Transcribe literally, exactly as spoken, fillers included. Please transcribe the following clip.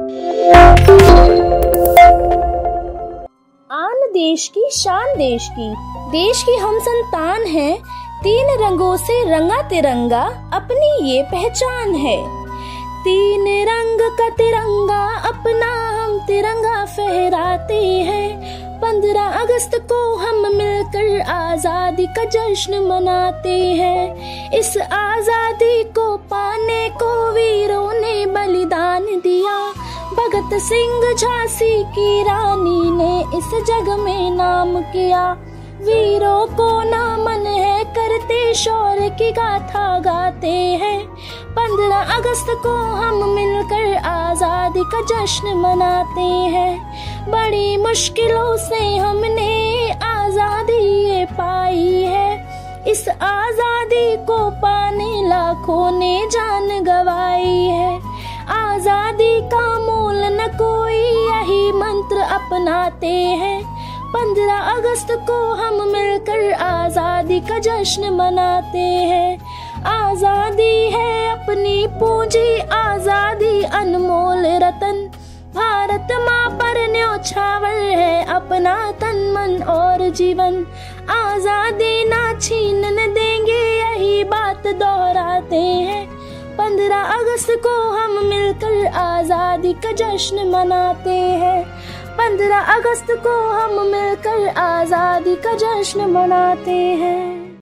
आन देश की शान देश की, देश की हम संतान हैं, तीन रंगों से रंगा तिरंगा अपनी ये पहचान है। तीन रंग का तिरंगा अपना हम तिरंगा फहराते हैं। पंद्रह अगस्त को हम मिलकर आजादी का जश्न मनाते हैं। इस आजादी को पाने को वीरों ने बलिदान दिया। भगत सिंह झांसी की रानी ने इस जग में नाम किया। वीरों को नमन है, करते शौर्य की गाथा गाते हैं। पंद्रह अगस्त को हम मिलकर आजादी का जश्न मनाते हैं। बड़ी मुश्किलों से हमने आजादी ये पाई है। इस आजादी को पाने लाखों ने जान गंवाई है। आजादी का मोल न कोई, यही मंत्र अपनाते हैं। पंद्रह अगस्त को हम मिलकर आजादी का जश्न मनाते हैं। आजादी है अपनी पूंजी, आजादी अनमोल रतन। भारत माँ पर न्योछावर है अपना तन मन और जीवन। आजादी ना छीनने देंगे, यही बात दोहराते हैं। पंद्रह अगस्त को हम मिलकर आजादी का जश्न मनाते हैं। पंद्रह अगस्त को हम मिलकर आजादी का जश्न मनाते हैं।